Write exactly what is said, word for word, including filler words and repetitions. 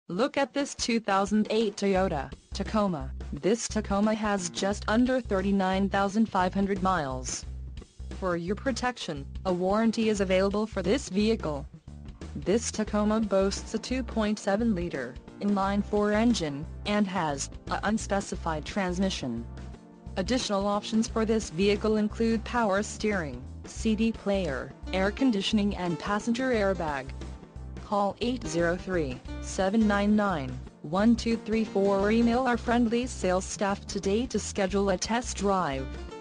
Look at this two thousand eight Toyota Tacoma. This Tacoma has just under thirty-nine thousand five hundred miles. For your protection, a warranty is available for this vehicle. This Tacoma boasts a two point seven liter inline-four engine, and has a unspecified transmission. Additional options for this vehicle include power steering, C D player, air conditioning and passenger airbag. Call eight zero three, seven nine nine, one two three four or email our friendly sales staff today to schedule a test drive.